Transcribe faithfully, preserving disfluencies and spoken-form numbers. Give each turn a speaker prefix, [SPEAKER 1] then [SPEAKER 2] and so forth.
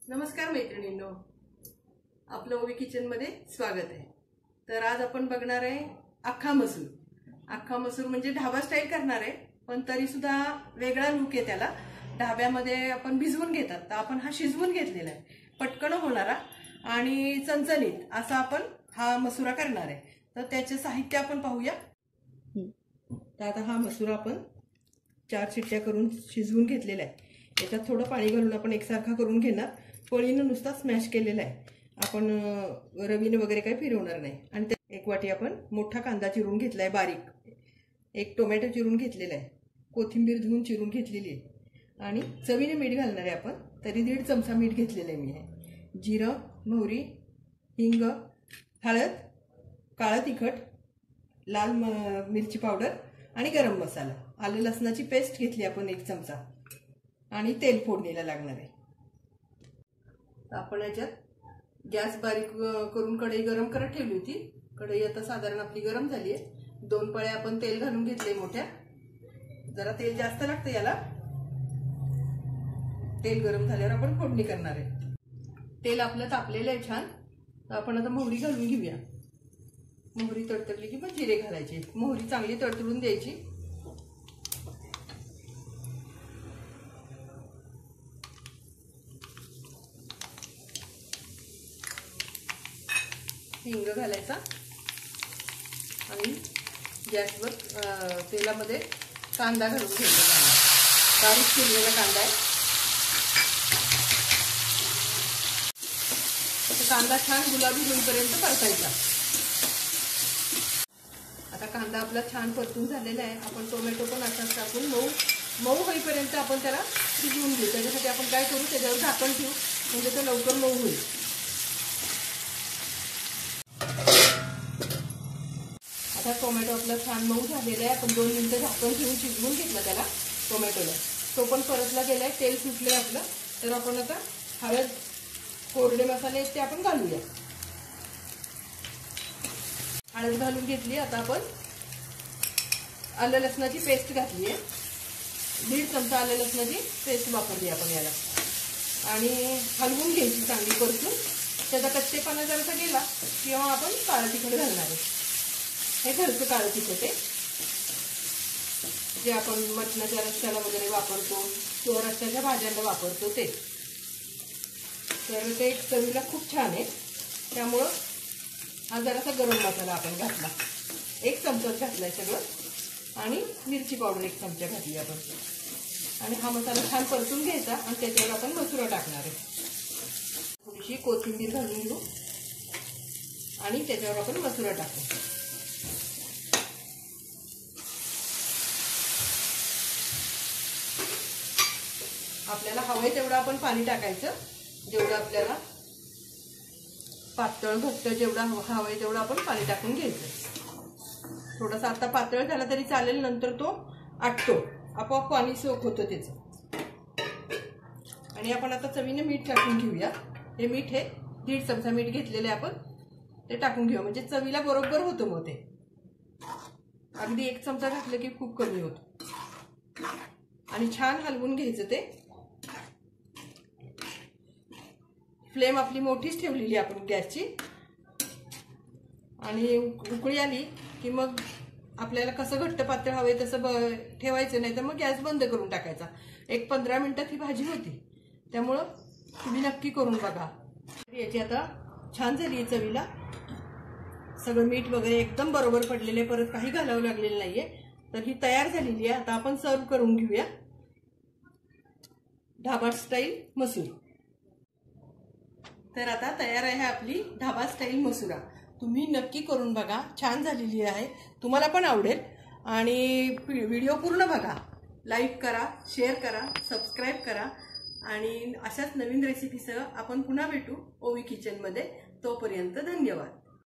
[SPEAKER 1] नमस्कार मैत्रिणींनो, आपलं ओवी किचन मध्ये स्वागत आहे। तर आज आपण बघणार आहे अख्खा मसूर। अख्खा मसूर म्हणजे ढाबा स्टाईल करणार आहे, पण तरी सुद्धा वेगळा लुक आहे त्याला। ढाब्यामध्ये आपण भिजवून घेतात, तर आपण हा शिजवून घेतलेला आहे। पटकन होणारा आणि चणचणीत असा आपण हा मसुरा करणार आहे। तर त्याचे साहित्य आपण पाहूया। तर आता हा मसुरा आपण चार शिट्ट्या करून शिजवून घेतलेला आहे। याच्यात थोडं पाणी घालून आपण एकसारखा करून घेणार। पळीने नुसता स्मॅश केलेला आहे, आपण रवीने वगैरे काही फिरवणार नाही। आणि एक वाटी आपण मोठा कांदा चिरून घेतलाय बारीक, एक टोमॅटो चिरून घेतलेला आहे, कोथिंबीर धुवून चिरून घेतलेली आहे आणि चवीने मीठ घालणार आहे आपण। तरी दीड चमचा मीठ घेतलेलं आहे मी आहे। जिरं, मोहरी, हिंग, हळद, काळं तिखट, लाल मिरची पावडर आणि गरम मसाला। आलं लसणाची पेस्ट घेतली आपण एक चमचा आणि तेल फोडणीला लागणार आहे। आपण याच्यात गॅस बारीक करून कढई गरम करत ठेवली होती। कढई आता साधारण आपली गरम झाली आहे। दोन पळ्या आपण तेल घालून घेतले मोठ्या। जरा तेल जास्त लागतं याला। तेल गरम झाल्यावर आपण फोडणी करणार आहे। तेल आपलं तापलेलं आहे छान। तर आपण आता मोहरी घालून घेऊया। मोहरी तडतडली की मग जिरे घालायचे। मोहरी चांगली तडतडून द्यायची। हिंग घालायचा आणि गॅसवर तेलामध्ये कांदा घालून घ्यायचा। बारीक चिरलेला कांदा आहे। कांदा छान गुलाबी होईपर्यंत परतायचा। आता कांदा आपला छान परतून झालेला आहे। आपण टोमॅटो पण असाच टाकून मऊ मऊ होईपर्यंत आपण त्याला शिजवून घेऊ। त्याच्यासाठी आपण काय करू, त्याच्यावर झाकण ठेवू, म्हणजे तो लवकर मऊ होईल। आता टोमॅटो आपला छान मऊ झालेला आहे। आपण दोन मिनिटं झाकण ठेवून शिजवून घेतलं त्याला टोमॅटोला। तो पण परतला गेलाय, तेल सुटले आपलं। तर आपण आता हळद, कोरडे मसाले ते आपण घालूया। हळद घालून घेतली। आता आपण आलं लसणाची पेस्ट घातली आहे। दीड चमचा आलं लसणाची पेस्ट वापरली आपण याला आणि हलवून घ्यायची चांगली परतून। त्याचा कच्चेपणा जरासा गेला किंवा आपण काळं तिखट घालणार आहे। हे घरचं काळं तिखट आहे, जे आपण मटणाच्या रस्त्याला वगैरे वापरतो किंवा रस्त्याच्या भाज्यांना वापरतो ते। तर ते चवीला खूप छान आहे। त्यामुळं हा जरासा गरम मसाला आपण घातला, एक चमचाच घातलाय सगळं, आणि मिरची पावडर एक चमचा घातली आपण। आणि हा मसाला छान परतून घ्यायचा आणि त्याच्यावर आपण मसुरा टाकणार आहे। थोडीशी कोथिंबीर घालून घेऊ आणि त्याच्यावर आपण मसुरा टाकू। आपल्याला हवंय तेवढं आपण पाणी टाकायचं, जेवढं आपल्याला पातळ घट्ट जेवढा हवंय तेवढं आपण पाणी टाकून घ्यायचं। थोडासा आता पातळ झाला तरी चालेल, नंतर तो आटतो, आपोआप पाणी सोक होतं त्याचं। आणि आपण आता चवीने मीठ टाकून घेऊया। हे मीठ हे दीड चमचा मीठ घेतलेले आपण, ते टाकून घेऊ, म्हणजे चवीला बरोबर होतं। मग ते अगदी एक चमचा घातलं की खूप कमी होतं। आणि छान हलवून घ्यायचं ते। फ्लेम आपली मोठीच ठेवलेली आपण गॅसची। आणि उकळी आली की मग आपल्याला कसं घट्ट पातळ हवे तसं ठेवायचं, नाही तर मग गॅस बंद करून टाकायचा। एक पंधरा मिनिटात ही भाजी होती, त्यामुळं तुम्ही नक्की करून बघा। याची आता छान झाली चवीला। सगळं मीठ वगैरे एकदम बरोबर पडलेले, परत काही घालावं लागलेलं नाहीये। तर ही तयार झालेली आहे। आता आपण सर्व करून घेऊया ढाबा स्टाईल मसूर। तर आता तयार आहे आपली ढाबा स्टाईल मसुरा। तुम्ही नक्की करून बघा, छान झालेली आहे, तुम्हाला पण आवडेल। आणि व्हिडिओ पूर्ण बघा, लाईक करा, शेअर करा, सबस्क्राईब करा। आणि अशाच नवीन रेसिपीसह आपण पुन्हा भेटू ओवी किचन मध्ये। तोपर्यंत धन्यवाद।